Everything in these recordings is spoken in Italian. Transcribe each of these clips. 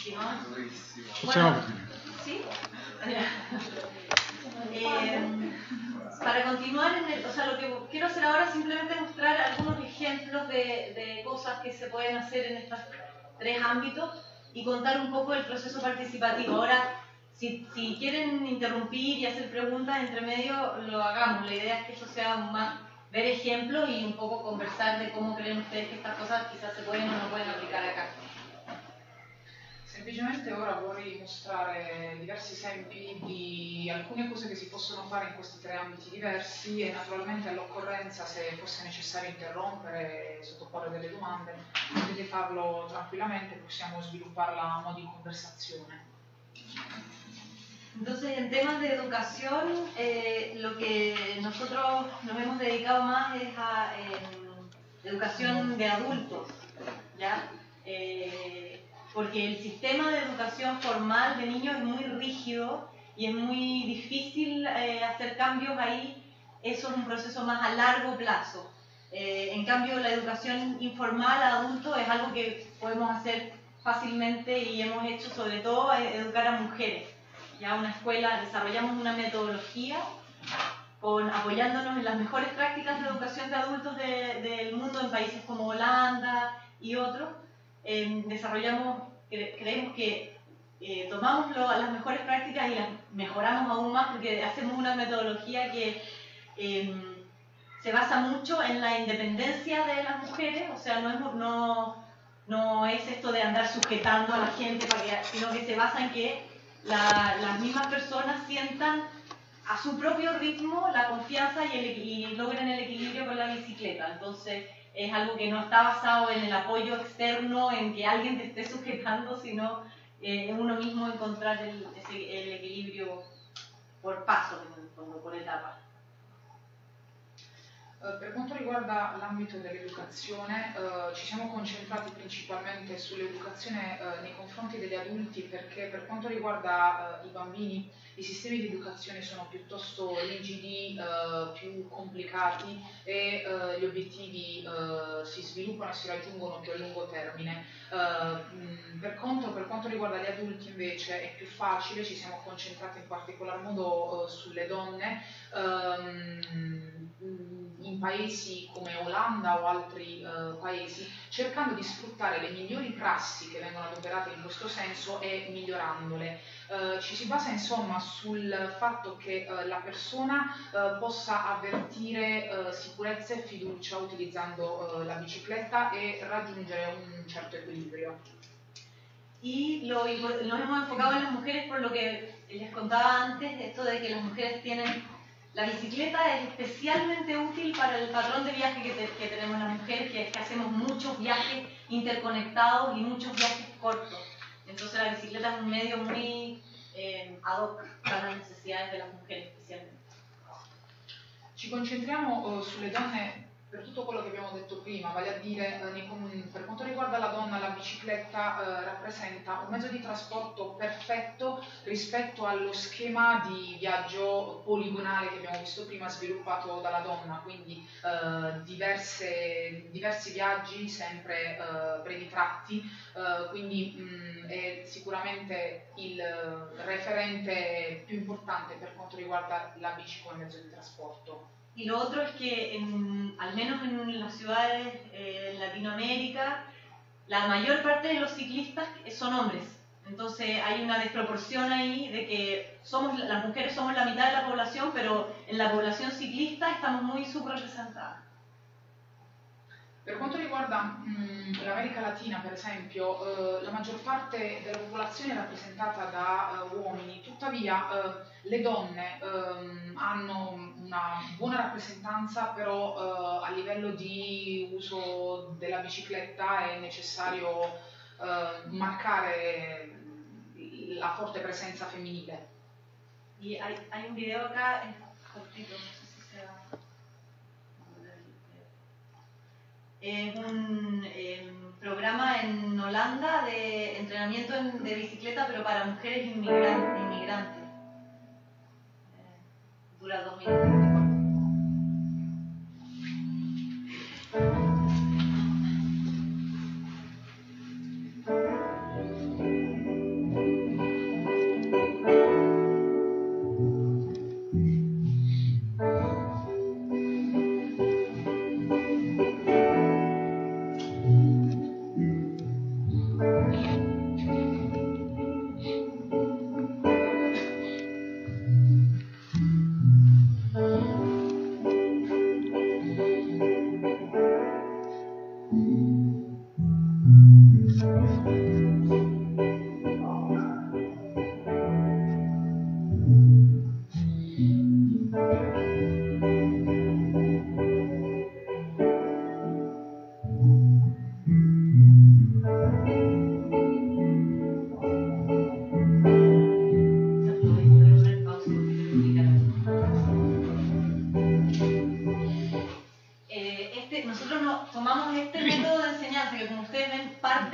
continuar? Bueno, ¿sí? Para continuar, o sea, lo que quiero hacer ahora es simplemente mostrar algunos ejemplos de cosas que se pueden hacer en estos tres ámbitos y contar un poco el proceso participativo. Ahora, si quieren interrumpir y hacer preguntas entre medio, lo hagamos. La idea es que eso sea más ver ejemplos y un poco conversar de cómo creen ustedes que estas cosas quizás se pueden o no pueden aplicar acá. Semplicemente ora vorrei mostrare diversi esempi di alcune cose che si possono fare in questi tre ambiti diversi e naturalmente all'occorrenza, se fosse necessario interrompere e sottoporre delle domande, potete farlo tranquillamente, possiamo svilupparla a mo' di conversazione. Entonces, en temas de educación, lo que nosotros nos hemos dedicado más es a educación de adultos, ¿ya? Porque el sistema de educación formal de niños es muy rígido y es muy difícil hacer cambios ahí. Eso es un proceso más a largo plazo. En cambio, la educación informal a adultos es algo que podemos hacer fácilmente y hemos hecho sobre todo educar a mujeres. Ya una escuela, desarrollamos una metodología apoyándonos en las mejores prácticas de educación de adultos del mundo en países como Holanda y otros. Creemos que tomamos las mejores prácticas y las mejoramos aún más porque hacemos una metodología que se basa mucho en la independencia de las mujeres, o sea, no es esto de andar sujetando a la gente, sino que se basa en que las mismas personas sientan a su propio ritmo la confianza y logren el equilibrio con la bicicleta. Entonces es algo que no está basado en el apoyo externo, en que alguien te esté sujetando, sino en uno mismo encontrar el equilibrio por paso, por etapas. Per quanto riguarda l'ambito dell'educazione, ci siamo concentrati principalmente sull'educazione nei confronti degli adulti perché per quanto riguarda i bambini i sistemi di educazione sono piuttosto rigidi, più complicati e gli obiettivi si sviluppano e si raggiungono più a lungo termine. Per quanto riguarda gli adulti invece è più facile, ci siamo concentrati in particolar modo sulle donne. In paesi come Olanda o altri paesi, cercando di sfruttare le migliori prassi che vengono adoperate in questo senso e migliorandole. Ci si basa insomma sul fatto che la persona possa avvertire sicurezza e fiducia utilizzando la bicicletta e raggiungere un certo equilibrio. Y nos hemos enfocado en las mujeres por lo que les contaba antes, esto de que las mujeres la bicicleta es especialmente útil para el patrón de viaje que tenemos las mujeres, que es que hacemos muchos viajes interconectados y muchos viajes cortos. Entonces la bicicleta es un medio muy ad hoc para las necesidades de las mujeres especialmente. Ci concentriamo sulle donne per tutto quello che abbiamo detto prima, vale a dire per quanto riguarda la donna la bicicletta rappresenta un mezzo di trasporto perfetto rispetto allo schema di viaggio poligonale che abbiamo visto prima sviluppato dalla donna, quindi diversi viaggi sempre brevi tratti, quindi è sicuramente il referente più importante per quanto riguarda la bici come mezzo di trasporto. Y lo otro es que, al menos en las ciudades en Latinoamérica, la mayor parte de los ciclistas son hombres. Entonces hay una desproporción ahí de que las mujeres somos la mitad de la población, pero en la población ciclista estamos muy subrepresentadas. Per quanto riguarda l'America Latina, per esempio, la maggior parte della popolazione è rappresentata da uomini, tuttavia le donne hanno una buona rappresentanza, però a livello di uso della bicicletta è necessario marcare la forte presenza femminile. Y hay un video acá, cortito, no sé si sea... Es un programa en Holanda de entrenamiento de bicicleta, pero para mujeres inmigrantes. Dura 2 minutos.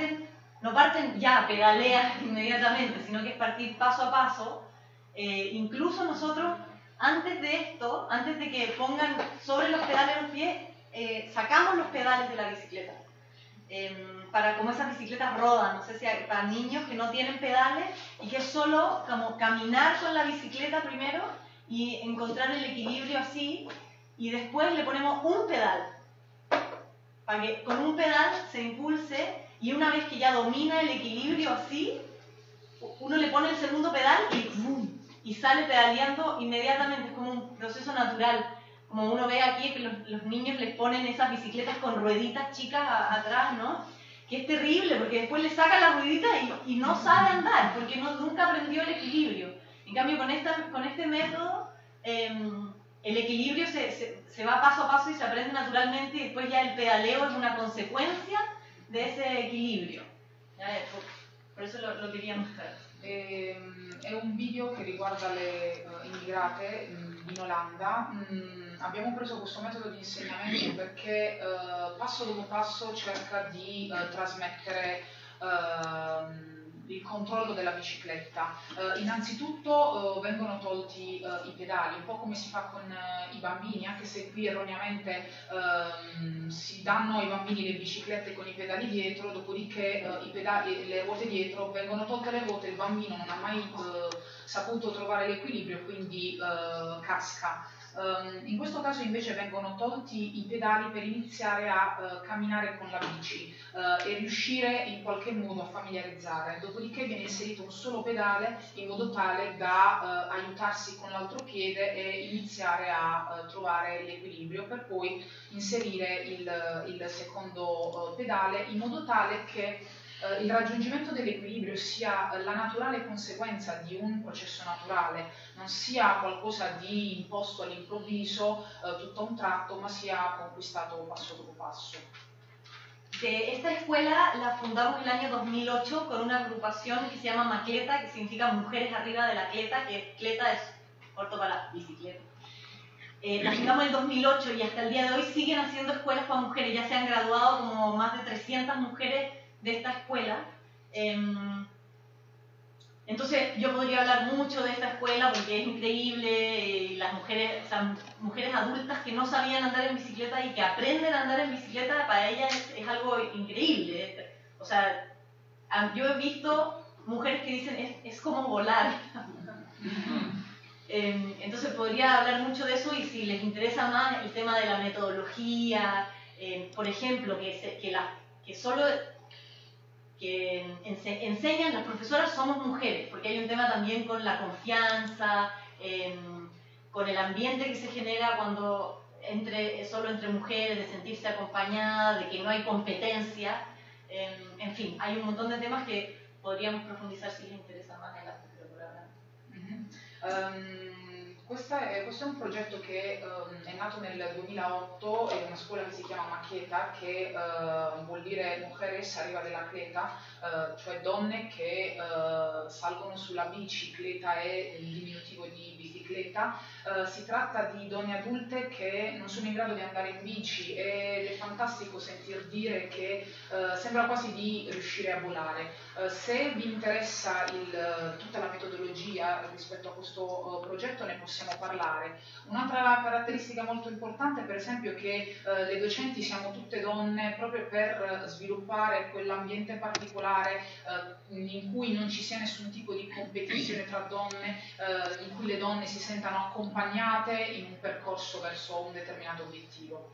no parten ya, pedaleas inmediatamente, sino que es partir paso a paso. Incluso nosotros, antes de esto, antes de que pongan sobre los pedales los pies, sacamos los pedales de la bicicleta. Para como esas bicicletas rodan, no sé si para niños que no tienen pedales y que es solo como caminar con la bicicleta primero y encontrar el equilibrio así, y después le ponemos un pedal para que con un pedal se impulse, y una vez que ya domina el equilibrio así, uno le pone el segundo pedal y sale pedaleando inmediatamente. Es como un proceso natural, como uno ve aquí que los niños les ponen esas bicicletas con rueditas chicas atrás, ¿no? Que es terrible porque después le sacan la ruedita y no sabe andar porque nunca aprendió el equilibrio. En cambio con este método el equilibrio se va paso a paso y se aprende naturalmente, y después ya el pedaleo es una consecuencia de ese equilibrio. Por eso lo quería mostrar. È un video che riguarda le immigrate in Olanda. Abbiamo preso questo metodo di insegnamento perché passo dopo passo cerca di trasmettere il controllo della bicicletta. Innanzitutto vengono tolti i pedali, un po' come si fa con i bambini, anche se qui erroneamente si danno ai bambini le biciclette con i pedali dietro, dopodiché le ruote dietro, vengono tolte le ruote, il bambino non ha mai saputo trovare l'equilibrio, quindi casca. In questo caso invece vengono tolti i pedali per iniziare a camminare con la bici e riuscire in qualche modo a familiarizzare, dopodiché viene inserito un solo pedale in modo tale da aiutarsi con l'altro piede e iniziare a trovare l'equilibrio, per poi inserire il secondo pedale in modo tale che il raggiungimento dell'equilibrio sia la naturale conseguenza di un processo naturale, non sia qualcosa di imposto all'improvviso tutto a un tratto, ma sia conquistato passo dopo passo. Esta escuela la fundamos el año 2008 con una agrupación que se llama Macleta, que significa Mujeres Arriba de la Cleta, que cleta es corto para bicicleta. La fundamos en el 2008 y hasta el día de hoy siguen haciendo escuelas para mujeres. Ya se han graduado como más de 300 mujeres de esta escuela. Entonces yo podría hablar mucho de esta escuela porque es increíble. Las mujeres, o sea, mujeres adultas que no sabían andar en bicicleta y que aprenden a andar en bicicleta, para ellas es algo increíble. O sea, yo he visto mujeres que dicen es como volar. Entonces podría hablar mucho de eso, y si les interesa más el tema de la metodología, por ejemplo, enseñan, las profesoras somos mujeres, porque hay un tema también con la confianza, con el ambiente que se genera cuando solo entre mujeres, de sentirse acompañada, de que no hay competencia, en fin, hay un montón de temas que podríamos profondizar si les interesa más adelante, pero por ahora. Questo è un progetto che è nato nel 2008, è una scuola che si chiama Macleta, che vuol dire Mujeres Arriba de la Cleta, cioè donne che salgono sulla bici. Cleta è il diminutivo di bicicletta. Si tratta di donne adulte che non sono in grado di andare in bici, ed è fantastico sentir dire che sembra quasi di riuscire a volare. Se vi interessa tutta la metodologia rispetto a questo progetto, ne possiamo parlare. Un'altra caratteristica molto importante, per esempio, è che le docenti siamo tutte donne, proprio per sviluppare quell'ambiente particolare in cui non ci sia nessun tipo di competizione tra donne, in cui le donne si sentano accompagnate in un percorso verso un determinato obiettivo.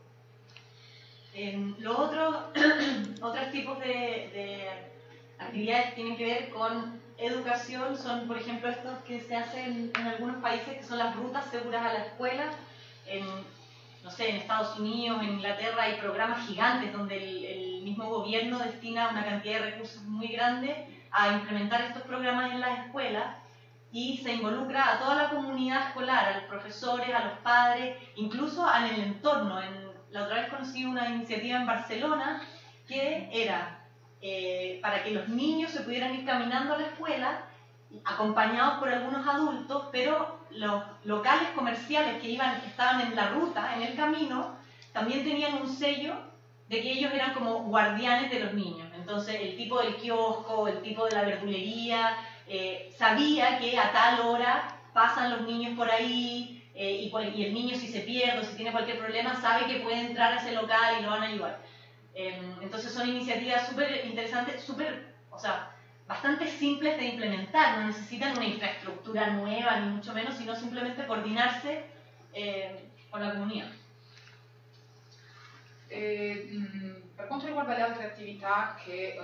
Otros tipos de actividades tienen que ver con educación, son por ejemplo estos que se hacen en algunos países, que son las rutas seguras a la escuela. No sé, en Estados Unidos, en Inglaterra hay programas gigantes donde el mismo gobierno destina una cantidad de recursos muy grande a implementar estos programas en las escuelas, y se involucra a toda la comunidad escolar, a los profesores, a los padres, incluso en el entorno. La otra vez conocí una iniciativa en Barcelona que era para que los niños se pudieran ir caminando a la escuela acompañados por algunos adultos, pero los locales comerciales que estaban en la ruta, en el camino, también tenían un sello de que ellos eran como guardianes de los niños. Entonces el tipo del kiosco, el tipo de la verdulería, sabía que a tal hora pasan los niños por ahí y el niño si se pierde o si tiene cualquier problema sabe que puede entrar a ese local y lo van a ayudar. Entonces son iniciativas súper interesantes, o sea, bastante simples de implementar, no necesitan una infraestructura nueva ni mucho menos, sino simplemente coordinarse con la comunità. Per quanto riguarda le altre attività che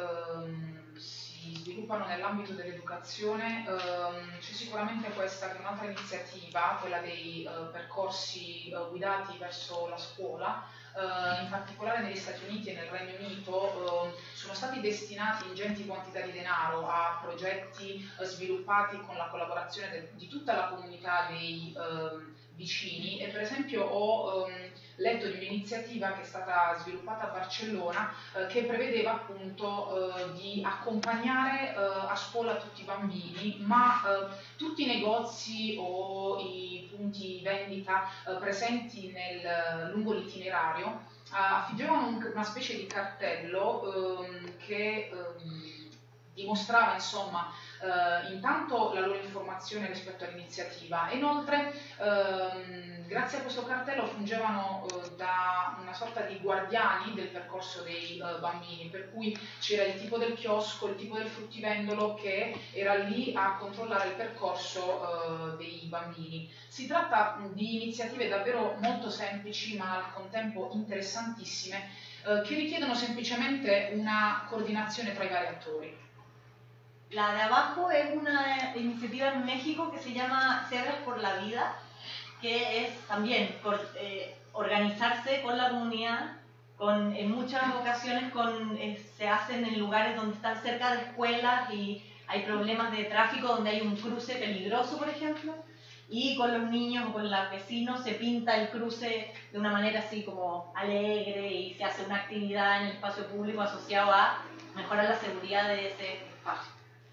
si sviluppano nell'ambito dell'educazione, c'è sicuramente questa che è un'altra iniziativa, quella dei percorsi guidati verso la scuola. In particolare negli Stati Uniti e nel Regno Unito sono stati destinati ingenti quantità di denaro a progetti sviluppati con la collaborazione di tutta la comunità dei vicini, e per esempio ho letto di un'iniziativa che è stata sviluppata a Barcellona che prevedeva appunto di accompagnare a scuola tutti i bambini, ma tutti i negozi o i punti vendita presenti lungo l'itinerario affiggevano una specie di cartello che dimostrava insomma intanto la loro informazione rispetto all'iniziativa, e inoltre grazie a questo cartello fungevano da una sorta di guardiani del percorso dei bambini, per cui c'era il tipo del chiosco, il tipo del fruttivendolo che era lì a controllare il percorso dei bambini. Si tratta di iniziative davvero molto semplici ma al contempo interessantissime che richiedono semplicemente una coordinazione tra i vari attori. La de abajo es una iniciativa en México que se llama Cebras por la Vida, que es también organizarse con la comunidad, en muchas ocasiones se hacen en lugares donde están cerca de escuelas y hay problemas de tráfico, donde hay un cruce peligroso, por ejemplo, y con los niños o con los vecinos se pinta el cruce de una manera así como alegre y se hace una actividad en el espacio público asociado a mejorar la seguridad de ese espacio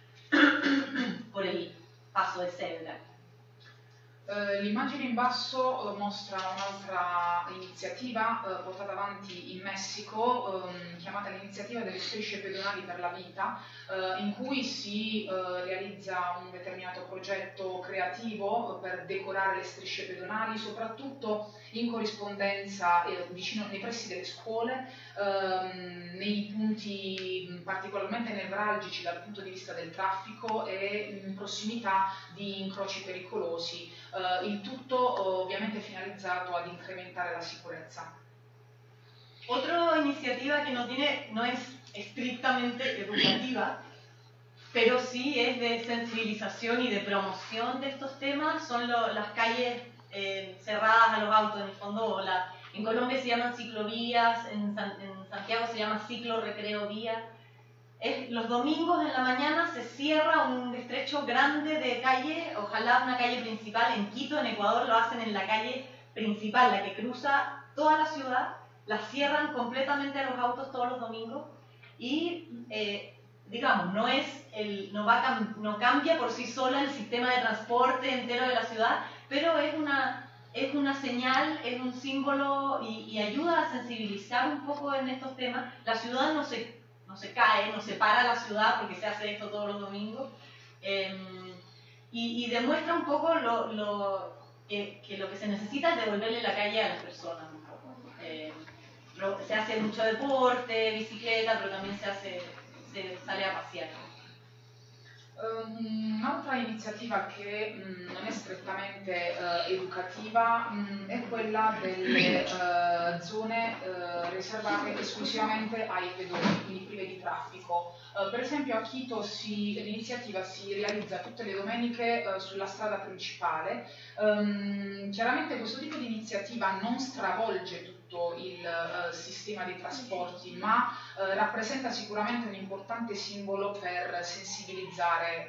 por el passo del cebra. L'immagine in basso mostra un'altra iniziativa portata avanti in Messico chiamata l'iniziativa delle strisce pedonali per la vita, in cui si realizza un determinato progetto creativo per decorare le strisce pedonali, soprattutto in corrispondenza vicino nei pressi delle scuole, nei punti particolarmente nevralgici dal punto di vista del traffico e in prossimità di incroci pericolosi, il tutto ovviamente finalizzato ad incrementare la sicurezza. Otra iniciativa que no es estrictamente educativa, pero sí es de sensibilización y de promoción de estos temas, son las calles cerradas a los autos, en el fondo. En Colombia se llaman ciclovías, en Santiago se llama ciclo recreo vía. Los domingos en la mañana se cierra un estrecho grande de calle, ojalá una calle principal. En Quito, en Ecuador, lo hacen en la calle principal, la que cruza toda la ciudad, la cierran completamente a los autos todos los domingos y digamos, no cambia por sí sola el sistema de transporte entero de la ciudad, pero es una señal, es un símbolo y ayuda a sensibilizar un poco en estos temas. La ciudad no se cae, no se para la ciudad porque se hace esto todos los domingos, y demuestra un poco que lo que se necesita es devolverle la calle a las personas un poco. Se hace mucho deporte, bicicleta, pero también se sale a pasear. Un'altra iniziativa che non è strettamente educativa è quella delle zone riservate esclusivamente ai pedoni, quindi prive di traffico. Per esempio a Quito l'iniziativa si realizza tutte le domeniche sulla strada principale. Chiaramente questo tipo di iniziativa non stravolge tutto il sistema dei trasporti, ma rappresenta sicuramente un importante simbolo per sensibilizzare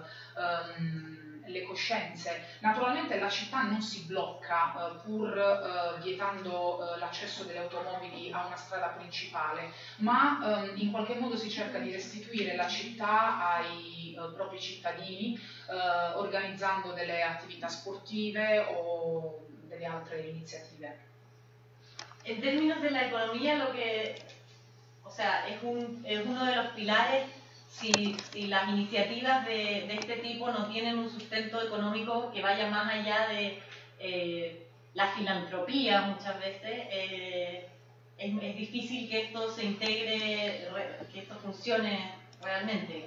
le coscienze. Naturalmente la città non si blocca pur vietando l'accesso delle automobili a una strada principale, ma in qualche modo si cerca di restituire la città ai propri cittadini organizzando delle attività sportive o delle altre iniziative. En términos de la economía, o sea, es uno de los pilares. Si las iniciativas de este tipo no tienen un sustento económico que vaya más allá de la filantropía, muchas veces, es difícil que esto se integre, que esto funcione realmente.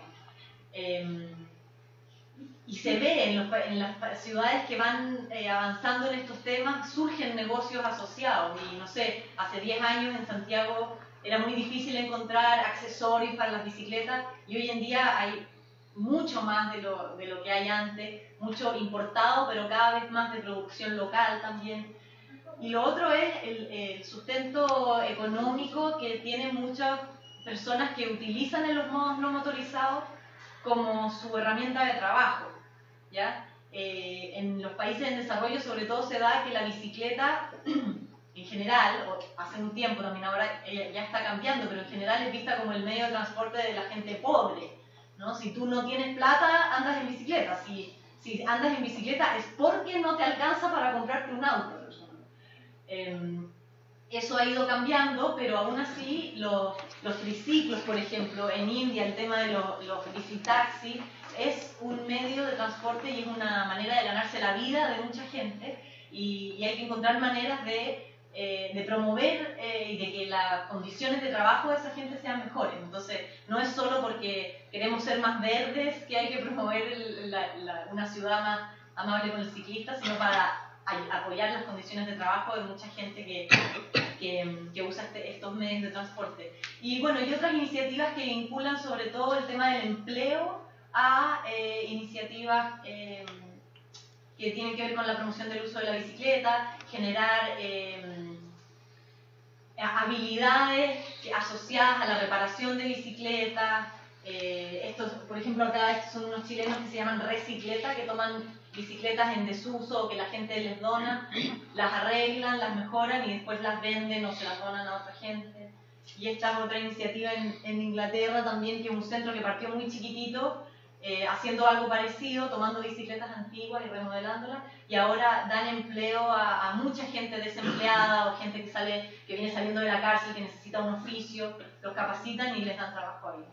Y se ve en las ciudades que van avanzando en estos temas, surgen negocios asociados. Y no sé, hace 10 años en Santiago era muy difícil encontrar accesorios para las bicicletas y hoy en día hay mucho más de lo que hay antes, mucho importado, pero cada vez más de producción local también. Y lo otro es el sustento económico que tienen muchas personas que utilizan en los modos no motorizados como su herramienta de trabajo, ¿ya? En los países en desarrollo sobre todo se da que la bicicleta en general, o hace un tiempo también, ahora ya está cambiando, pero en general es vista como el medio de transporte de la gente pobre, ¿no? Si tú no tienes plata, andas en bicicleta. Si andas en bicicleta es porque no te alcanza para comprarte un auto. Eso ha ido cambiando, pero aún así los triciclos, por ejemplo, en India el tema de los bicitaxis es un medio de transporte y es una manera de ganarse la vida de mucha gente y hay que encontrar maneras de promover y de que las condiciones de trabajo de esa gente sean mejores. Entonces, no es solo porque queremos ser más verdes que hay que promover una ciudad más amable con el ciclista, sino para apoyar las condiciones de trabajo de mucha gente que usa estos medios de transporte. Y bueno, y otras iniciativas que vinculan sobre todo el tema del empleo a iniciativas que tienen que ver con la promoción del uso de la bicicleta, generar habilidades asociadas a la reparación de bicicletas. Estos, por ejemplo, acá son unos chilenos que se llaman recicleta, que toman bicicletas en desuso o que la gente les dona, las arreglan, las mejoran y después las venden o se las donan a otra gente. Y esta es otra iniciativa en Inglaterra también, que es un centro que partió muy chiquitito, haciendo algo parecido, tomando bicicletas antiguas y remodelándolas, y ahora dan empleo a mucha gente desempleada o gente que viene saliendo de la cárcel, que necesita un oficio, los capacitan y les dan trabajo ahí.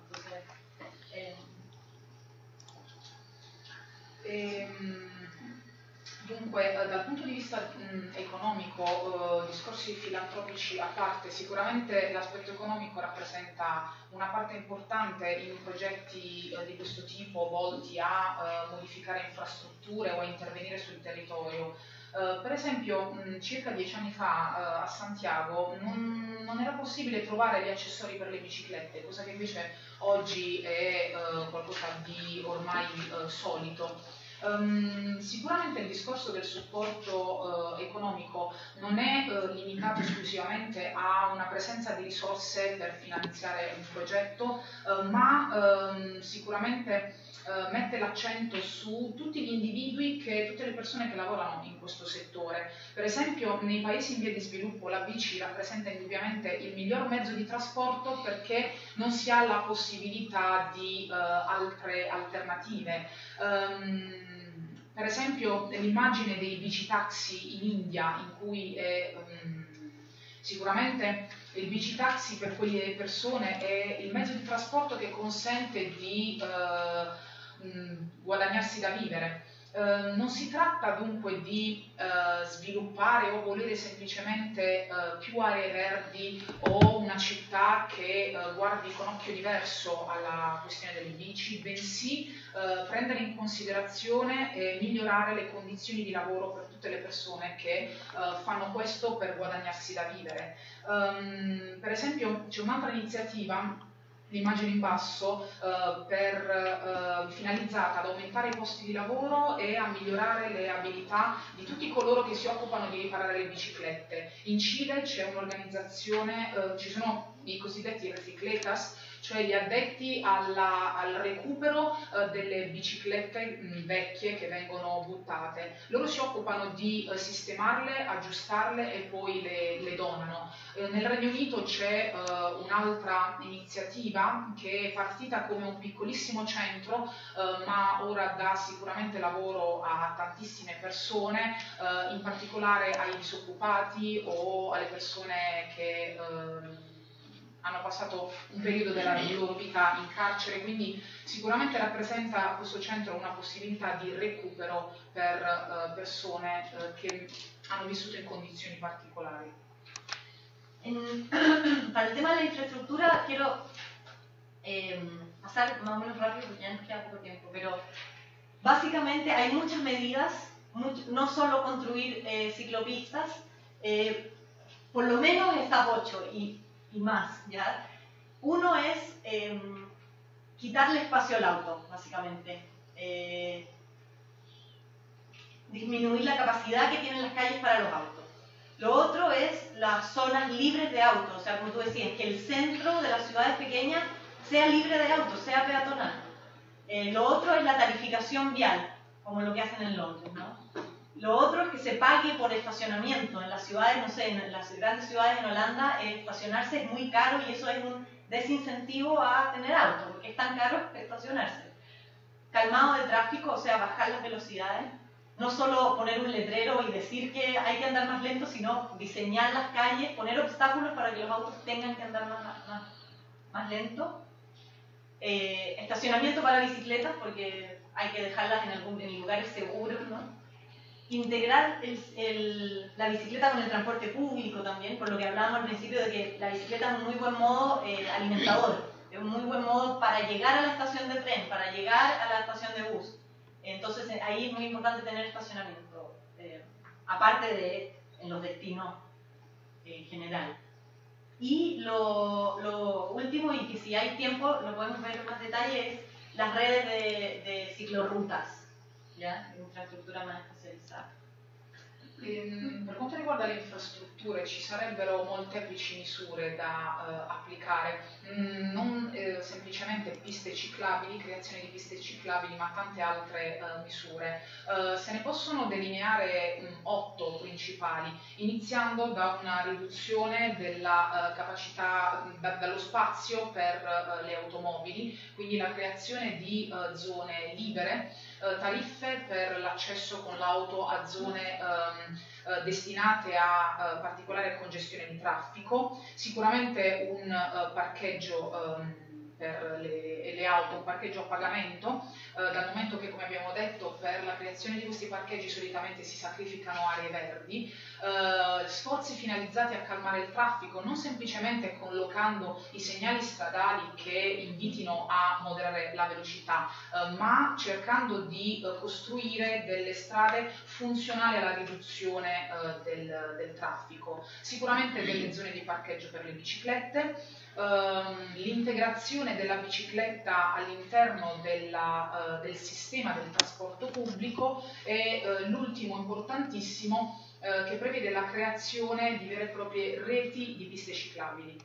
Entonces, Dunque, dal punto di vista economico, discorsi filantropici a parte, sicuramente l'aspetto economico rappresenta una parte importante in progetti di questo tipo volti a modificare infrastrutture o a intervenire sul territorio. Per esempio, circa 10 anni fa a Santiago non era possibile trovare gli accessori per le biciclette, cosa che invece oggi è qualcosa di ormai solito. Sicuramente il discorso del supporto economico non è limitato esclusivamente a una presenza di risorse per finanziare un progetto, ma sicuramente mette l'accento su tutti gli individui, tutte le persone che lavorano in questo settore. Per esempio, nei paesi in via di sviluppo la bici rappresenta indubbiamente il miglior mezzo di trasporto perché non si ha la possibilità di altre alternative. Per esempio l'immagine dei bicitaxi in India, in cui sicuramente il bicitaxi per quelle persone è il mezzo di trasporto che consente di guadagnarsi da vivere. Non si tratta dunque di sviluppare o volere semplicemente più aree verdi o una città che guardi con occhio diverso alla questione delle bici, bensì prendere in considerazione e migliorare le condizioni di lavoro per tutte le persone che fanno questo per guadagnarsi da vivere. Per esempio c'è un'altra iniziativa, l'immagine in basso, finalizzata ad aumentare i posti di lavoro e a migliorare le abilità di tutti coloro che si occupano di riparare le biciclette. In Cile c'è un'organizzazione, ci sono i cosiddetti recicletas, cioè gli addetti al recupero delle biciclette vecchie che vengono buttate. Loro si occupano di sistemarle, aggiustarle e poi le donano. Nel Regno Unito c'è un'altra iniziativa che è partita come un piccolissimo centro, ma ora dà sicuramente lavoro a tantissime persone, in particolare ai disoccupati o alle persone che hanno passato un periodo della loro vita in carcere, quindi sicuramente rappresenta questo centro una possibilità di recupero per persone che hanno vissuto in condizioni particolari. Para el tema de la infraestructura quiero pasar más o menos rápido porque ya nos queda poco tiempo, pero básicamente hay muchas medidas, no solo construir ciclopistas, por lo menos está 8 y más, ¿ya? Uno es quitarle espacio al auto, básicamente. Disminuir la capacidad que tienen las calles para los autos. Lo otro es las zonas libres de autos, o sea, como tú decías, que el centro de las ciudades pequeñas sea libre de autos, sea peatonal. Lo otro es la tarificación vial, como lo que hacen en Londres, ¿no? Lo otro es que se pague por estacionamiento. En las ciudades, no sé, en las grandes ciudades en Holanda, estacionarse es muy caro y eso es un desincentivo a tener auto, porque es tan caro estacionarse. Calmado de tráfico, o sea, bajar las velocidades. No solo poner un letrero y decir que hay que andar más lento, sino diseñar las calles, poner obstáculos para que los autos tengan que andar más lento. Estacionamiento para bicicletas, porque hay que dejarlas en lugares seguros, ¿no? Integrar la bicicleta con el transporte público también, por lo que hablábamos al principio de que la bicicleta es un muy buen modo alimentador, es un muy buen modo para llegar a la estación de tren, para llegar a la estación de bus. Entonces ahí es muy importante tener estacionamiento, aparte de en los destinos en general. Y lo último, y que si hay tiempo lo podemos ver en más detalle, es las redes de ciclorrutas, ¿ya? Infrastruttura más especializzata. Per quanto riguarda le infrastrutture ci sarebbero molteplici misure da applicare, non semplicemente piste ciclabili, creazione di piste ciclabili, ma tante altre misure. Se ne possono delineare 8 principali, iniziando da una riduzione della capacità, dallo spazio per le automobili, quindi la creazione di zone libere, tariffe per l'accesso con l'auto a zone destinate a particolare congestione di traffico, sicuramente un parcheggio per le auto, un parcheggio a pagamento, dal momento che, come abbiamo detto, per la creazione di questi parcheggi solitamente si sacrificano aree verdi, sforzi finalizzati a calmare il traffico, non semplicemente collocando i segnali stradali che invitino a moderare la velocità, ma cercando di costruire delle strade funzionali alla riduzione del traffico. Sicuramente delle zone di parcheggio per le biciclette, l'integrazione della bicicletta all'interno del sistema del trasporto pubblico e l'ultimo importantissimo che prevede la creazione di vere e proprie reti di piste ciclabili.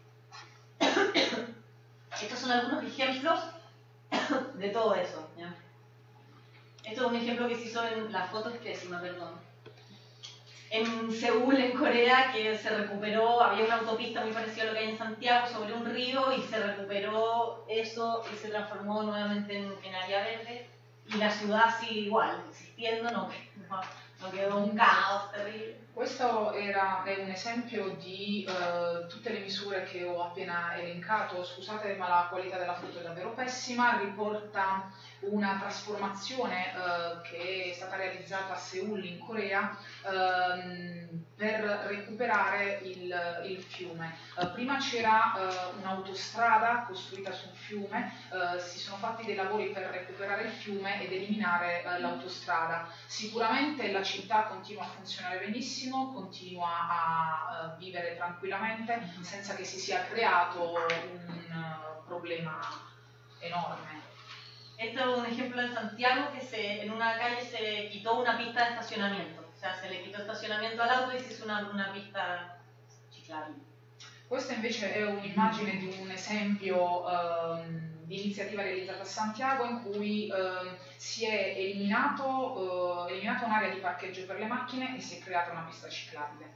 Estos son algunos ejemplos de todo eso, ¿ya? Esto es un ejemplo que se hizo en la foto, es pésima, perdón. En Seúl, en Corea, que se recuperó, había una autopista muy parecida a lo que hay en Santiago sobre un río y se recuperó eso y se transformó nuevamente en área verde y la ciudad sigue igual, existiendo, no quedó un caos terrible. Questo è un esempio di tutte le misure che ho appena elencato. Scusate, ma la qualità della foto è davvero pessima. Riporta una trasformazione che è stata realizzata a Seul, in Corea, per recuperare il fiume. Prima c'era un'autostrada costruita sul fiume, si sono fatti dei lavori per recuperare il fiume ed eliminare l'autostrada. Sicuramente la città continua a funzionare benissimo, continua a vivere tranquillamente senza che si sia creato un problema enorme. Esto es un ejemplo en Santiago que en una calle se quitó una pista de estacionamiento. O sea, se le quitó estacionamiento al auto y se hizo una pista ciclable. Questa invece è un'immagine di un esempio di iniziativa realizzata a Santiago in cui si è eliminata un'area di parcheggio per le macchine e si è creata una pista ciclabile.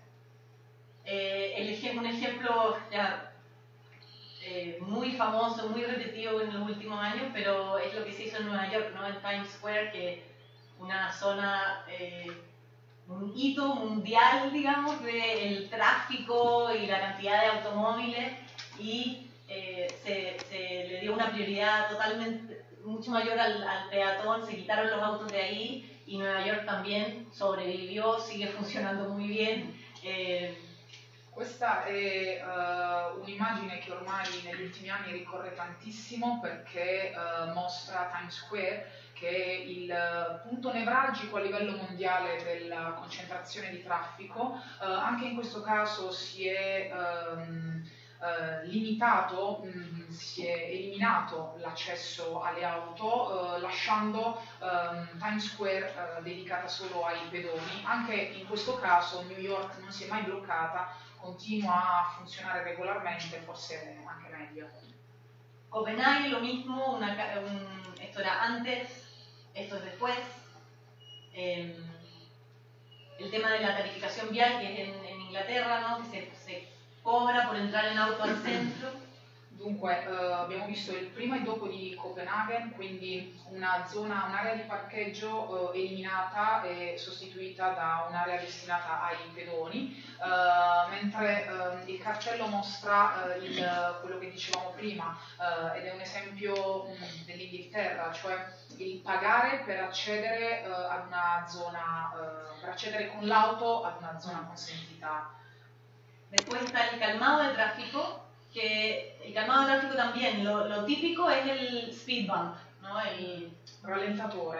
Un ejemplo ya, muy famoso, muy repetido en los últimos años, pero es lo que se hizo en Nueva York, ¿no? En Times Square, que una zona, un hito mundial, digamos, del tráfico y la cantidad de automóviles, y se le dio una prioridad totalmente mucho mayor al peatón, se quitaron los autos de ahí, y Nueva York también sobrevivió, sigue funzionando muy bien. Questa è un'immagine che ormai negli ultimi anni ricorre tantissimo perché mostra Times Square, che è il punto nevralgico a livello mondiale della concentrazione di traffico. Anche in questo caso si è si è eliminato l'accesso alle auto, lasciando Times Square dedicata solo ai pedoni. Anche in questo caso New York non si è mai bloccata, continua a funzionare regolarmente, forse anche meglio. Copenhague lo mismo, esto era antes, esto es después. El tema de la tarificación vial, que es en Inglaterra, ¿no? Que se cobra por entrar en auto al centro. Dunque, abbiamo visto il prima e dopo di Copenaghen, quindi un'area di parcheggio eliminata e sostituita da un'area destinata ai pedoni, mentre il cartello mostra quello che dicevamo prima, ed è un esempio dell'Inghilterra, cioè il pagare per accedere ad una zona, per accedere con l'auto ad una zona consentita. Después está el calmado de tráfico, que el calmado de tráfico también, lo típico es el speed bump, ¿no? El rallentatore,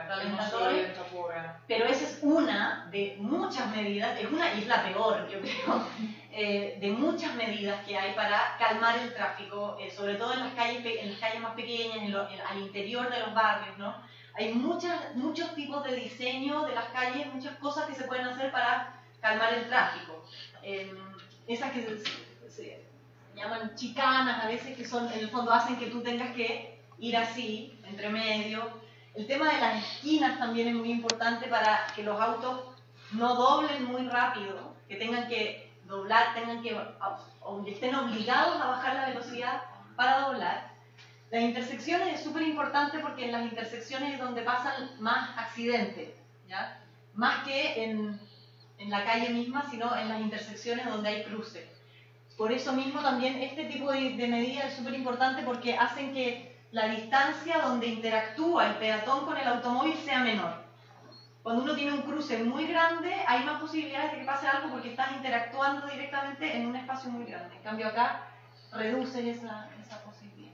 pero esa es una de muchas medidas, y es la peor, yo creo, de muchas medidas que hay para calmar el tráfico, sobre todo en las calles más pequeñas, al interior de los barrios, ¿no? Hay muchos tipos de diseño de las calles, muchas cosas que se pueden hacer para calmar el tráfico. Esas que se llaman chicanas a veces, que son en el fondo hacen que tú tengas que ir así, entre medio. El tema de las esquinas también es muy importante para que los autos no doblen muy rápido, que tengan que doblar, o estén obligados a bajar la velocidad para doblar. Las intersecciones es súper importante porque en las intersecciones es donde pasan más accidentes, ¿ya? Más que en la calle misma, sino en las intersecciones donde hay cruces. Por eso mismo también este tipo de medidas es súper importante porque hacen que la distancia donde interactúa el peatón con el automóvil sea menor. Cuando uno tiene un cruce muy grande, hay más posibilidades de que pase algo porque estás interactuando directamente en un espacio muy grande. En cambio acá reduce esa possibilità.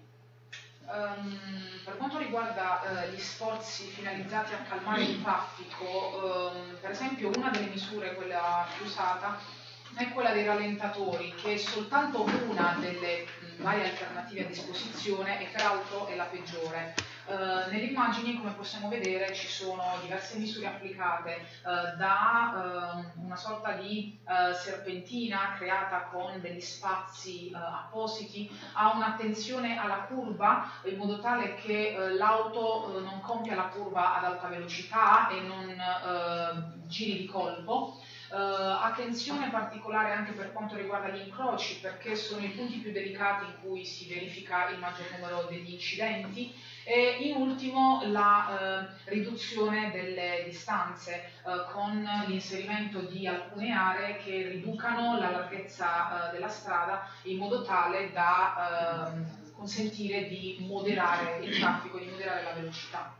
Per quanto riguarda gli sforzi finalizzati a calmare il traffico, per esempio una delle misure, quella più usata, è quella dei rallentatori, che è soltanto una delle varie alternative a disposizione e peraltro è la peggiore. Nelle immagini, come possiamo vedere, ci sono diverse misure applicate, da una sorta di serpentina creata con degli spazi appositi a un'attenzione alla curva, in modo tale che l'auto non compia la curva ad alta velocità e non giri di colpo. Attenzione particolare anche per quanto riguarda gli incroci, perché sono i punti più delicati in cui si verifica il maggior numero degli incidenti, e in ultimo la riduzione delle distanze con l'inserimento di alcune aree che riducano la larghezza della strada in modo tale da consentire di moderare il traffico, di moderare la velocità.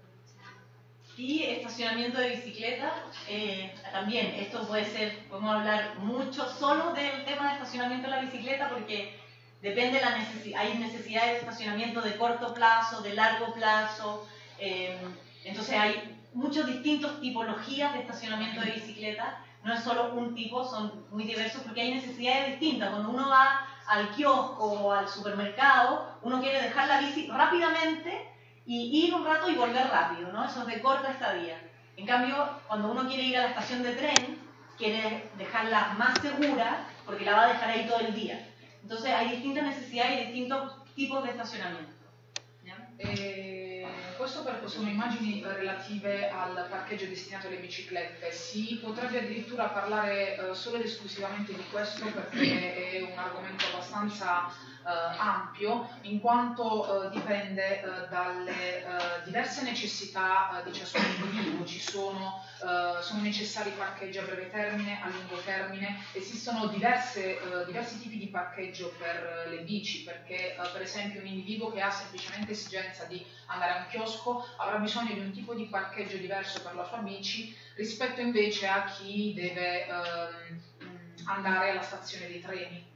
Y estacionamiento de bicicleta, también esto podemos hablar mucho solo del tema de estacionamiento de la bicicleta porque depende hay necesidades de estacionamiento de corto plazo, de largo plazo, entonces hay muchas distintas tipologías de estacionamiento de bicicleta, no es solo un tipo, son muy diversos porque hay necesidades distintas. Cuando uno va al kiosco o al supermercado, uno quiere dejar la bici rápidamente y ir un rato y volver rápido, ¿no? Eso es de corta estadía. En cambio, cuando uno quiere ir a la estación de tren, quiere dejarla más segura porque la va a dejar ahí todo el día. Entonces hay distintas necesidades y distintos tipos de estacionamiento. Questo perché sono immagini relative al parcheggio destinato alle biciclette. Si potrebbe addirittura parlare solo ed esclusivamente di questo perché è un argomento abbastanza ampio, in quanto dipende dalle diverse necessità di ciascun individuo. Sono necessari parcheggi a breve termine, a lungo termine, esistono diversi tipi di parcheggio per le bici, perché per esempio un individuo che ha semplicemente esigenza di andare a un chiosco avrà bisogno di un tipo di parcheggio diverso per la sua bici rispetto invece a chi deve andare alla stazione dei treni.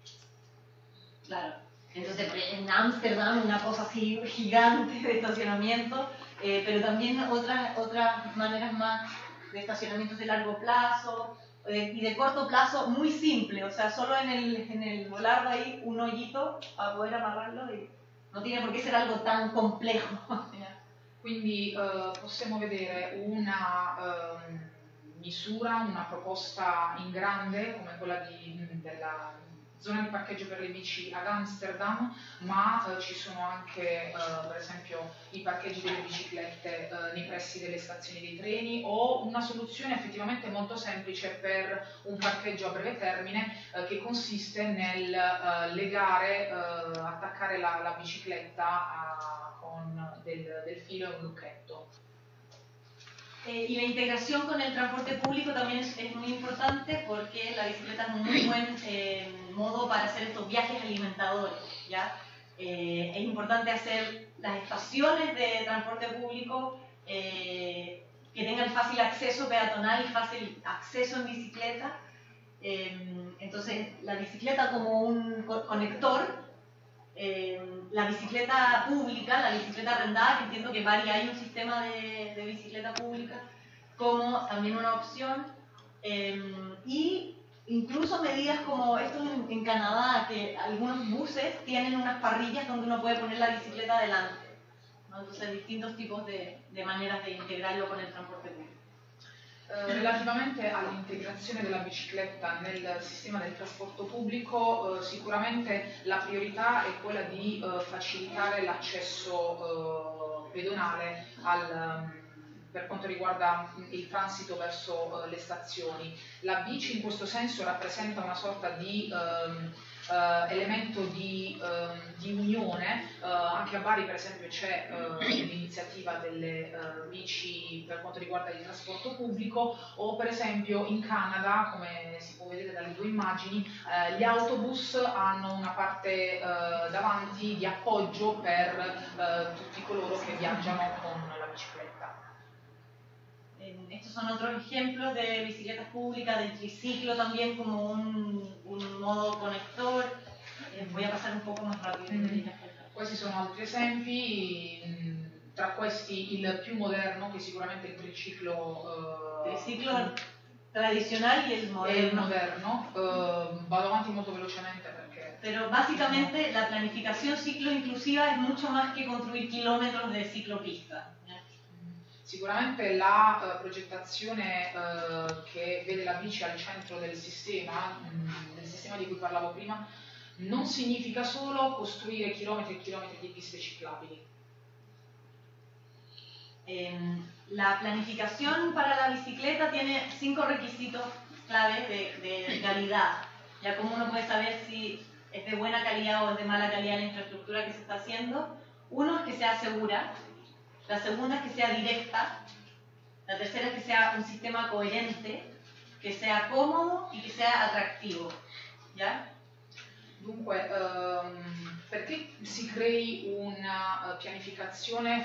Claro, entonces en Ámsterdam una cosa así gigante de estacionamiento, pero también otras maneras más de estacionamientos de largo plazo y de corto plazo muy simple, o sea, solo en el volardo ahí un hoyito para poder amarrarlo y no tiene por qué ser algo tan complejo. Quindi possiamo vedere una misura, una proposta in grande come quella della zona di parcheggio per le bici ad Amsterdam, ma ci sono anche per esempio i parcheggi delle biciclette nei pressi delle stazioni dei treni, o una soluzione effettivamente molto semplice per un parcheggio a breve termine che consiste nel attaccare la bicicletta con del filo e un lucchetto. Y la integración con el transporte público también es muy importante porque la bicicleta es un muy buen modo para hacer estos viajes alimentadores, ¿ya? Es importante hacer las estaciones de transporte público que tengan fácil acceso peatonal y fácil acceso en bicicleta. Entonces, la bicicleta como un conector, la bicicleta pública, la bicicleta arrendada, que entiendo que hay un sistema de bicicleta pública como también una opción, y incluso medidas como esto en Canadá, que algunos buses tienen unas parrillas donde uno puede poner la bicicleta adelante, ¿no? Entonces distintos tipos de maneras de integrarlo con el transporte público. Relativamente all'integrazione della bicicletta nel sistema del trasporto pubblico, sicuramente la priorità è quella di facilitare l'accesso pedonale per quanto riguarda il transito verso le stazioni. La bici in questo senso rappresenta una sorta di elemento di unione. Anche a Bari per esempio c'è l'iniziativa delle bici per quanto riguarda il trasporto pubblico, o per esempio in Canada, come si può vedere dalle due immagini, gli autobus hanno una parte davanti di appoggio per tutti coloro che viaggiano con la bicicletta. Estos son otros ejemplos de bicicletas públicas, del triciclo también como un modo conector. Voy a pasar un poco más rápido. Questi sono altri esempi, tra questi il più moderno, che sicuramente è il triciclo. Triciclo tradizionale e il moderno. Vado avanti molto velocemente perché. Pero básicamente la planificación ciclo inclusiva es mucho más que construir kilómetros de ciclopista. Sicuramente la progettazione che vede la bici al centro del sistema di cui parlavo prima, non significa solo costruire chilometri e chilometri di piste ciclabili. La planificación para la bicicleta tiene 5 requisitos clave de calidad. Ya como uno puede saber si es de buena calidad o es de mala calidad la infraestructura que se está haciendo. Uno es que sea segura. La segunda es que sea directa, la tercera es que sea un sistema coherente, che sia comodo e che sia attrattivo. Yeah? Dunque, perché si crei una pianificazione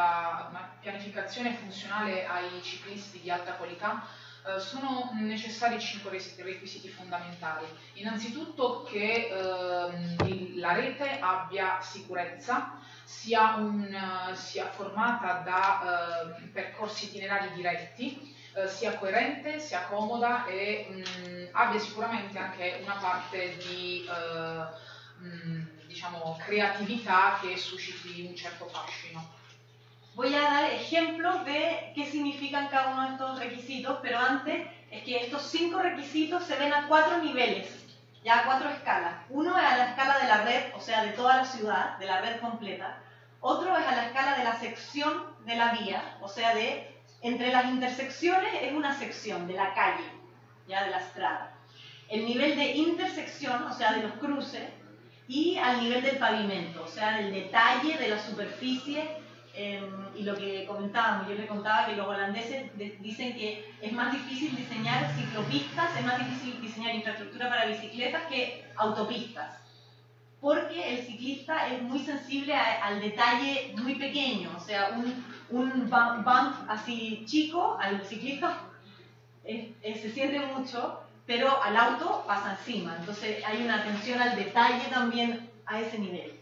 funzionale ai ciclisti di alta qualità? Sono necessari 5 requisiti fondamentali. Innanzitutto che la rete abbia sicurezza, sia formata da percorsi itinerari diretti, sia coerente, sia comoda e abbia sicuramente anche una parte di diciamo, creatività che susciti un certo fascino. Voy a dar ejemplos de qué significan cada uno de estos requisitos, pero antes es que estos 5 requisitos se ven a 4 niveles. ya a 4 escalas. Uno es a la escala de la red, o sea, de toda la ciudad, de la red completa. Otro es a la escala de la sección de la vía, o sea, de entre las intersecciones es una sección de la calle, ya de la estrada. El nivel de intersección, o sea, de los cruces, y al nivel del pavimento, o sea, del detalle de la superficie. Y lo que comentábamos, yo les contaba que los holandeses dicen que es más difícil diseñar ciclopistas, es más difícil diseñar infraestructura para bicicletas que autopistas, porque el ciclista es muy sensible al detalle muy pequeño, o sea, un bump así chico al ciclista se siente mucho, pero al auto pasa encima, entonces hay una atención al detalle también a ese nivel.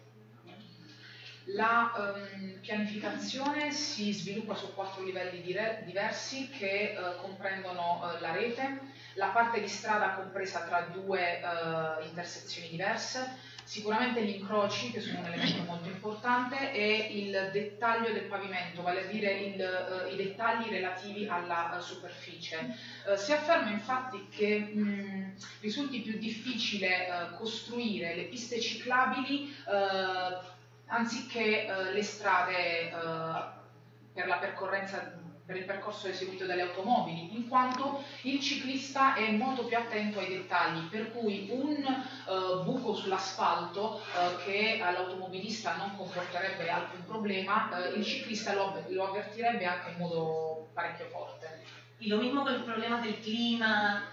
La pianificazione si sviluppa su 4 livelli diversi che comprendono la rete, la parte di strada compresa tra 2 intersezioni diverse, sicuramente gli incroci, che sono un elemento molto importante, e il dettaglio del pavimento, vale a dire i dettagli relativi alla superficie. Si afferma infatti che risulti più difficile costruire le piste ciclabili anziché le strade per il percorso eseguito dalle automobili, in quanto il ciclista è molto più attento ai dettagli, per cui un buco sull'asfalto che all'automobilista non comporterebbe alcun problema, il ciclista lo avvertirebbe anche in modo parecchio forte. Y lo mismo con los problemas del clima,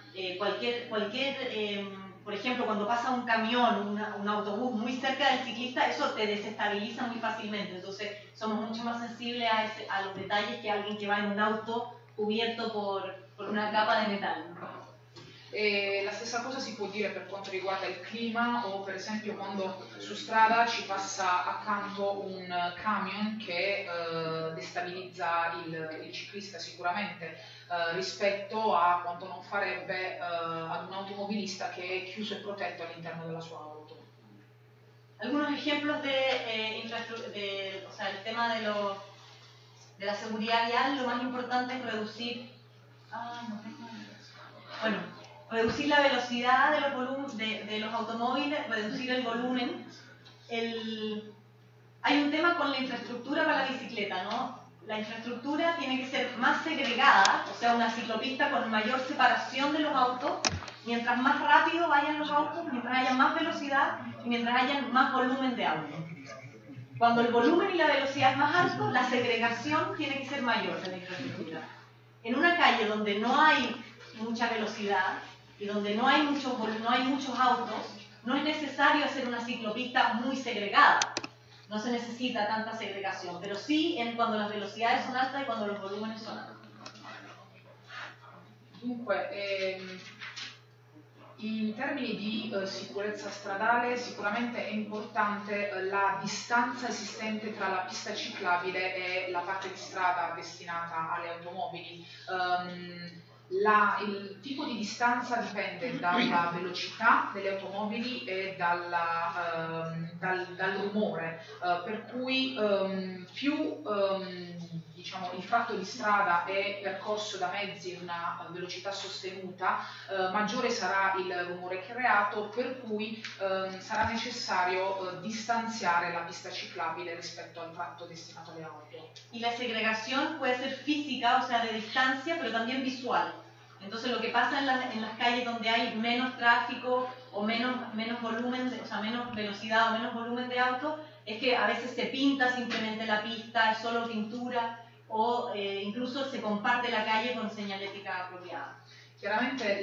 por ejemplo, cuando pasa un camión, un autobús muy cerca del ciclista, eso te desestabiliza muy fácilmente. Entonces, somos mucho más sensibles a los detalles que alguien que va en un auto cubierto por una capa de metal. E la stessa cosa si può dire per quanto riguarda il clima o per esempio quando su strada ci passa accanto un camion che destabilizza il ciclista sicuramente rispetto a quanto non farebbe ad un automobilista che è chiuso e protetto all'interno della sua auto. Algunos ejemplos o sea, el tema de la seguridad vial, lo más importante es reducir reducir la velocidad de los automóviles, reducir el volumen. Hay un tema con la infraestructura para la bicicleta, ¿no? La infraestructura tiene que ser más segregada, o sea, una ciclopista con mayor separación de los autos, mientras más rápido vayan los autos, mientras haya más velocidad y mientras haya más volumen de autos. Cuando el volumen y la velocidad es más alto, la segregación tiene que ser mayor de la infraestructura. En una calle donde no hay mucha velocidad y donde no hay muchos autos, no es necesario hacer una ciclopista muy segregada. No se necesita tanta segregación, pero sí cuando las velocidades son altas y cuando los volúmenes son altos. Dunque, in termini di sicurezza stradale sicuramente è importante la distanza esistente tra la pista ciclabile e la parte di strada destinata alle automobili. Il tipo di distanza dipende dalla velocità delle automobili e dal rumore, per cui più diciamo, il tratto di strada è percorso da mezzi a una velocità sostenuta, maggiore sarà il rumore creato, per cui sarà necessario distanziare la pista ciclabile rispetto al tratto destinato alle auto. Y la segregación puede ser física, o sea, de distancia, pero también visual. Entonces lo que pasa en las calles donde hay menos tráfico o menos volumen, o sea, menos velocidad o menos volumen de autos, es que a veces se pinta simplemente la pista, es solo pintura, o incluso se comparte la calle con señalética apropiada. Chiaramente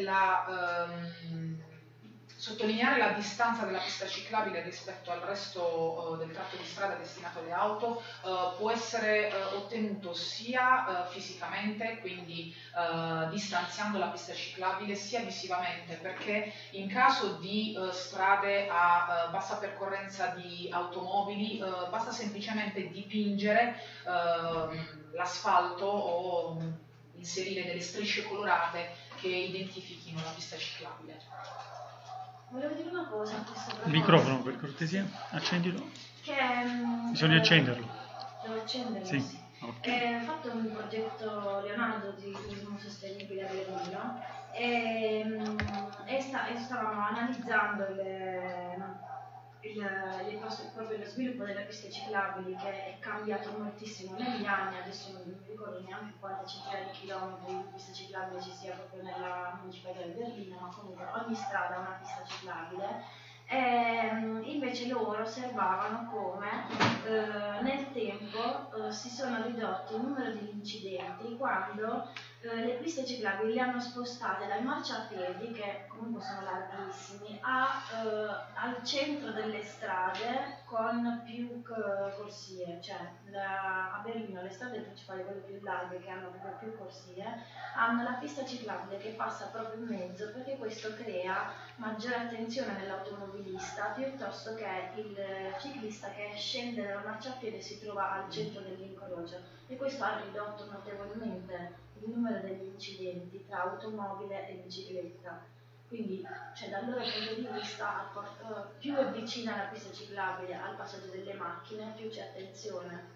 sottolineare la distanza della pista ciclabile rispetto al resto del tratto di strada destinato alle auto può essere ottenuto sia fisicamente, quindi distanziando la pista ciclabile, sia visivamente, perché in caso di strade a bassa percorrenza di automobili basta semplicemente dipingere l'asfalto o inserire delle strisce colorate che identifichino la pista ciclabile. Volevo dire una cosa a questo proposito. Il microfono per cortesia, accendilo. Bisogna accenderlo. Devo accenderlo? Sì. Okay. Ho fatto un progetto Leonardo di turismo sostenibile a Berlino e stavamo analizzando proprio lo sviluppo delle piste ciclabili, che è cambiato moltissimo negli anni. Adesso non mi ricordo neanche quante centinaia di chilometri di piste ciclabili ci sia proprio nella municipalità di Berlino, ma comunque ogni strada ha una pista ciclabile. Invece loro osservavano come nel tempo si sono ridotti il numero di incidenti quando le piste ciclabili le hanno spostate dai marciapiedi, che comunque sono larghissimi, al centro delle strade con più corsie. Cioè a Berlino le strade principali, quelle più larghe, che hanno proprio più corsie, hanno la pista ciclabile che passa proprio in mezzo, perché questo crea maggiore attenzione nell'automobilista piuttosto che il ciclista che scende dal marciapiede e si trova al centro dell'incrocio, e questo ha ridotto notevolmente il numero degli incidenti tra automobile e bicicletta. Quindi, cioè, dal loro punto di vista, più è vicina la pista ciclabile al passaggio delle macchine, più c'è attenzione.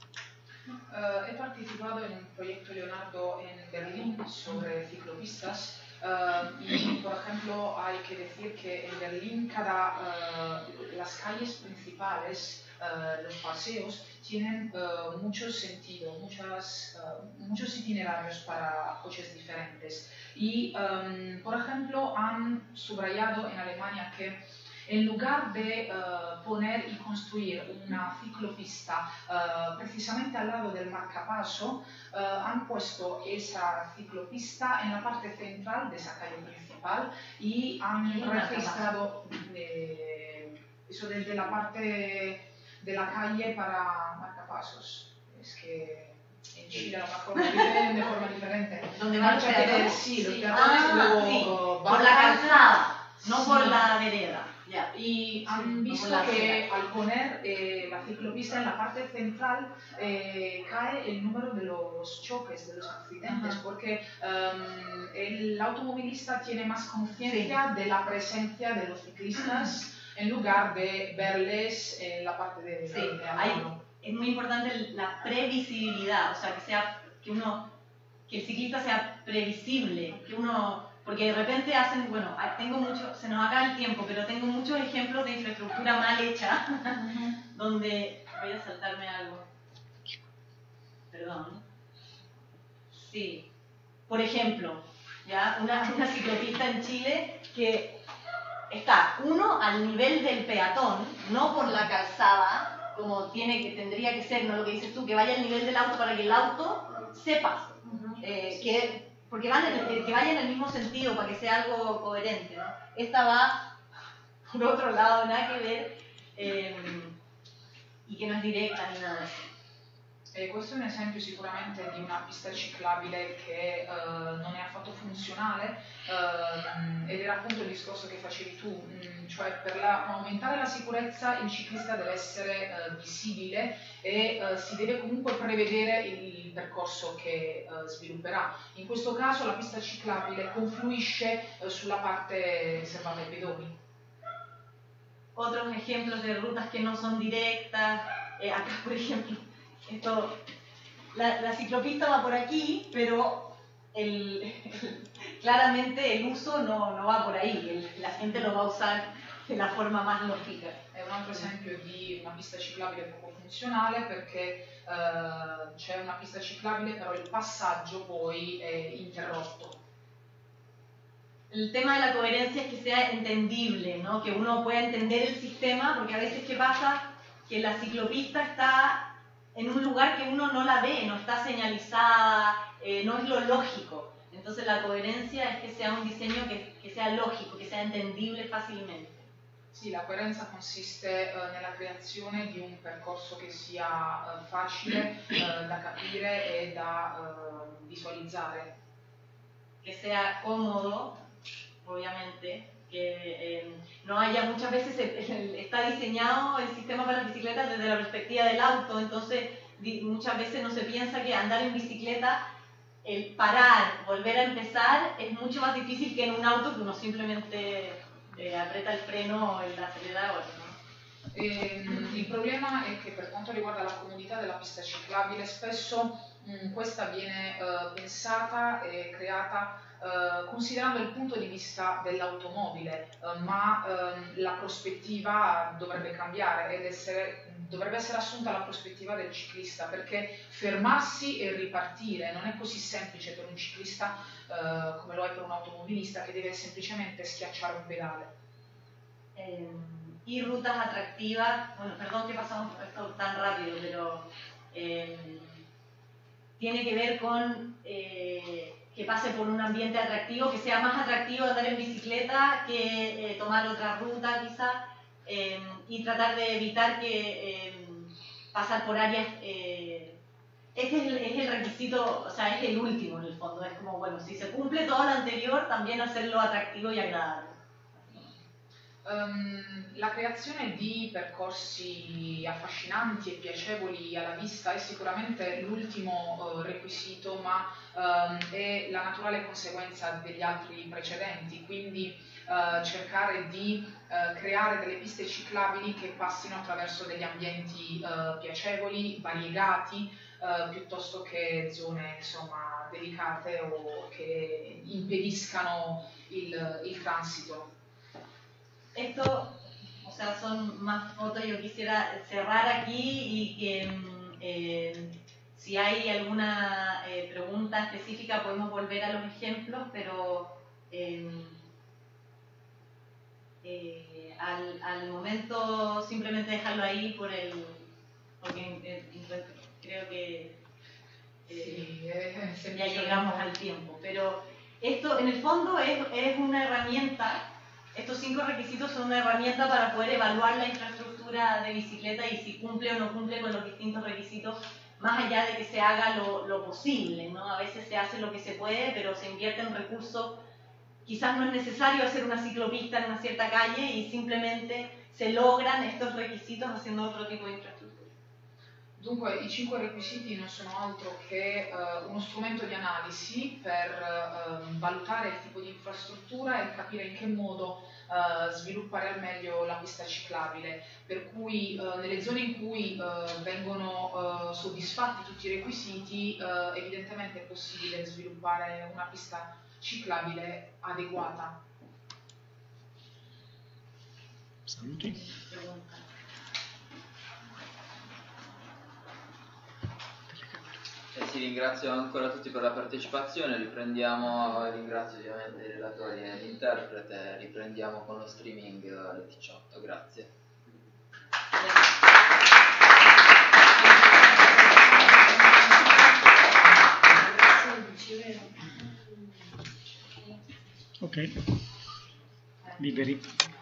He participado en un proyecto Leonardo en Berlín sobre ciclopistas y, por ejemplo, hay que decir que en Berlín las calles principales, los paseos, tienen mucho sentido, muchos itinerarios para coches diferentes. Y, por ejemplo, han subrayado en Alemania que en lugar de poner y construir una ciclopista precisamente al lado del marcapaso, han puesto esa ciclopista en la parte central de esa calle principal y han registrado eso desde la parte de la calle para marcapasos. Es que en Chile a lo mejor lo viven de forma diferente. ¿Dónde van los peatones? Sí, los peatones luego sí, por la calzada, no sí, por la vereda. Yeah. Y han visto que al poner la ciclopista en la parte central cae el número de los choques, de los accidentes, porque el automovilista tiene más conciencia de la presencia de los ciclistas en lugar de verles en la parte de es muy importante la previsibilidad, o sea, que el ciclista sea previsible, porque de repente se nos acaba el tiempo, pero tengo muchos ejemplos de infraestructura mal hecha, donde, voy a saltarme algo, perdón, sí, por ejemplo, ¿ya? Una ciclopista en Chile que está, al nivel del peatón, no por la calzada, como tendría que ser, no lo que dices tú, que vaya al nivel del auto para que el auto sepa, porque que vaya en el mismo sentido, para que sea algo coherente, ¿no? Esta va por otro lado, nada que ver, y che non è diretta ni nada. Questo è un esempio sicuramente di una pista ciclabile che non è affatto funzionale ed era appunto il discorso che facevi tu, cioè per aumentare la sicurezza il ciclista deve essere visibile e si deve comunque prevedere il percorso che svilupperà. In questo caso la pista ciclabile confluisce sulla parte riservata ai pedoni. Otros ejemplos de rutas que no son directas, acá por ejemplo, la ciclopista va por aquí, pero claramente el uso no va por ahí, la gente lo va a usar de la forma más lógica. È un altro esempio di una pista ciclabile poco funzionale perché c'è una pista ciclabile però il passaggio poi è interrotto. El tema de la coherencia es que sea entendible, ¿no? Que uno pueda entender el sistema, porque a veces ¿qué pasa? Que la ciclopista está en un lugar que uno no la ve, no está señalizada, no es lo lógico. Entonces la coherencia es que sea un diseño que sea lógico, que sea entendible fácilmente. Sì, la coerenza consiste nella creazione di un percorso che sia facile da capire e da visualizzare. Que sea cómodo, obviamente, que no haya, muchas veces está diseñado el sistema para las bicicletas desde la perspectiva del auto, entonces muchas veces no se piensa que andar en bicicleta, el parar, volver a empezar, es mucho más difícil que en un auto que uno simplemente aprieta il freno e l'acceleratore, no? Il problema è che per quanto riguarda la comodità della pista ciclabile spesso questa viene pensata e creata considerando il punto di vista dell'automobile, ma la prospettiva dovrebbe cambiare ed dovrebbe essere assunta la prospettiva del ciclista, perché fermarsi e ripartire non è così semplice per un ciclista come lo è per un automobilista che deve semplicemente schiacciare un pedale. Y rutas atractivas, bueno, perdón que pasamos esto tan rápido, pero tiene que ver con que pase por un ambiente atractivo, que sea más atractivo andar en bicicleta que tomar otra ruta quizás, y tratar de evitar que pasar por áreas, este es el requisito, o sea, es el último en el fondo, es como, bueno, si se cumple todo lo anterior, también hacerlo atractivo y agradable. La creazione di percorsi affascinanti e piacevoli alla vista è sicuramente l'ultimo requisito, ma è la naturale conseguenza degli altri precedenti, quindi cercare di creare delle piste ciclabili che passino attraverso degli ambienti piacevoli, variegati, piuttosto che zone insomma delicate o che impediscano il transito. Esto, o sea, son más fotos. Yo quisiera cerrar aquí y que si hay alguna pregunta específica podemos volver a los ejemplos, pero al momento simplemente dejarlo ahí porque creo que ya llegamos al tiempo. Pero esto en el fondo es una herramienta. Estos 5 requisitos son una herramienta para poder evaluar la infraestructura de bicicleta y si cumple o no cumple con los distintos requisitos, más allá de que se haga lo posible, ¿no? A veces se hace lo que se puede, pero se invierten recursos. Quizás no es necesario hacer una ciclopista en una cierta calle y simplemente se logran estos requisitos haciendo otro tipo di infrastruttura. Dunque i 5 requisiti non sono altro che uno strumento di analisi per valutare il tipo di infrastruttura e capire in che modo sviluppare al meglio la pista ciclabile, per cui nelle zone in cui vengono soddisfatti tutti i requisiti evidentemente è possibile sviluppare una pista ciclabile adeguata. Saluti. Sì, ringrazio ancora tutti per la partecipazione, ringrazio ovviamente i relatori e l'interprete, riprendiamo con lo streaming alle 18, grazie. Ok, liberi.